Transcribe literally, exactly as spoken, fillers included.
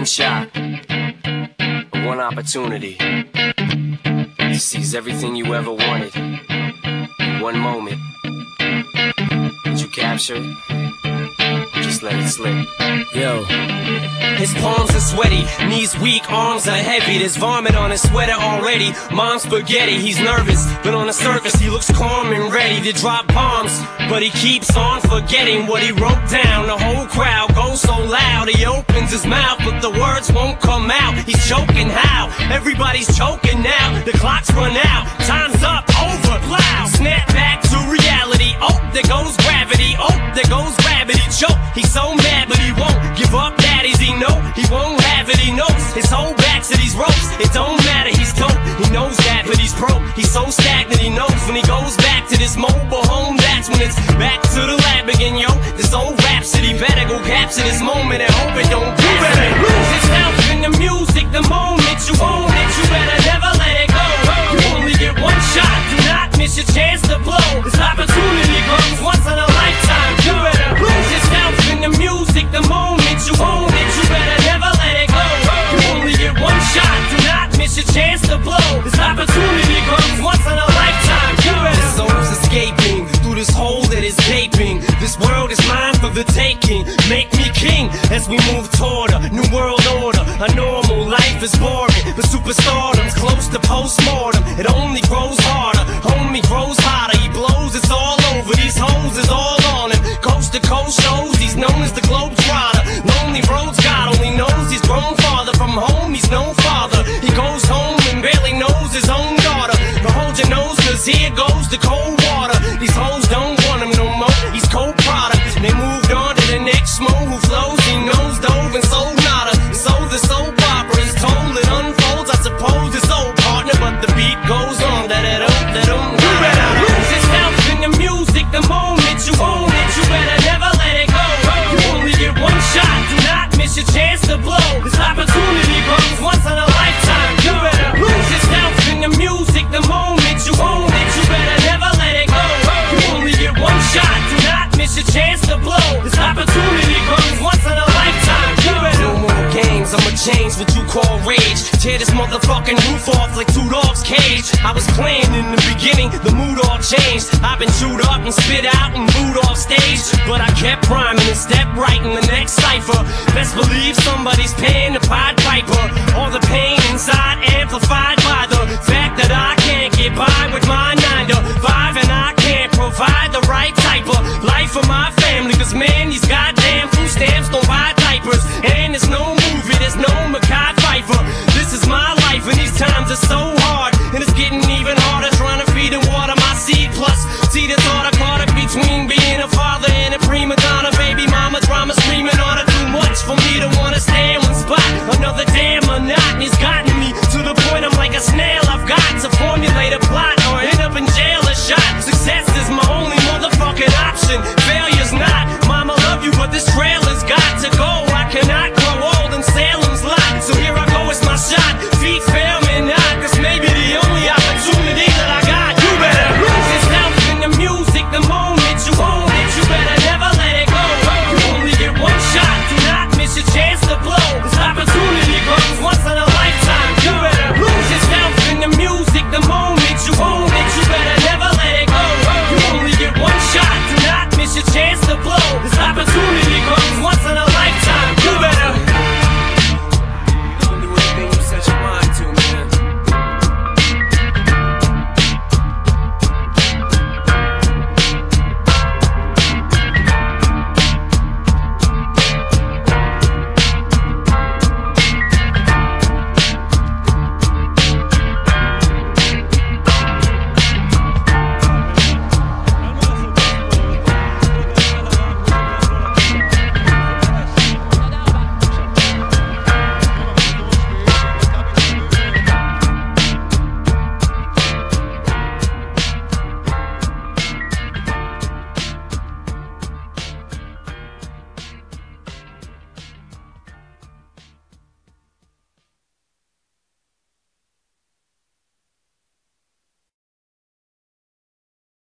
One shot, one opportunity to seize everything you ever wanted in one moment. Did you capture it? Just let it slip. Yo. His palms are sweaty, knees weak, arms are heavy. There's vomit on his sweater already. Mom's spaghetti, he's nervous, but on the surface he looks calm and ready to drop bombs. But he keeps on forgetting what he wrote down. The whole crowd goes so loud, he opens his mouth, but the words won't come out. He's choking how? Everybody's choking now. The clock's run out, time's up, over, loud. Snap back to reality, oh, there goes gravity. Oh, there goes gravity, choke. He's so mad, but he won't give up. Daddies, he know he won't have it. He knows his whole back to these ropes. It don't matter, he's dope. He knows that, but he's broke. He's so stagnant, he knows when he goes back to this mobile home. That's when it's back to the lab again, yo. This old rhapsody better go capture this moment and hope it don't pass. You better lose yourself in the music the moment you own it. You better never let it go. You only get one shot. Do not miss your chance to blow. This opportunity comes once in a lifetime. You better lose yourself in the music the moment you own it. You better never let it go. You only get one shot. Do not miss your chance to blow. This opportunity comes once in a lifetime. You better. The soul's escaping through this hole that is gaping. This world is mine for the taking. Make me king as we move toward a new world order. A normal life is boring, but superstardom's close to postmortem. It only grows harder, homie grows hotter. He blows, it's all over. These hoes is all on him. Coast to coast shows, he's known as the Globetrotter. Lonely roads, God only knows he's grown farther from home. He's no father. He goes home and barely knows his own daughter. But hold your nose, cause here goes the cold water. These hoes don't want him no more. He's cold product. They moved on to the next mo who flows. He knows dove and sold nada. So the soap opera is told, it unfolds. I suppose it's old partner, but the beat goes on. That it up, that um. You better lose yourself in the music the moment you own it. You better never let it go. You only get one shot. Do not miss your chance to blow. This opportunity comes once in a lifetime. You better lose yourself in the music the moment you own it. You better never let it go. You only get one shot. Do not miss your chance to blow. This opportunity comes once in a lifetime. You better. No more games, I'ma change what you call rage. Tear this motherfucking roof off like two dogs' cage. I was playing in the beginning, the mood all changed. I've been chewed up and spit out and booed off stage, but I kept rhyming and stepped right in the next cipher. Best believe somebody's paying the Pied Piper. All the pain inside amplified by the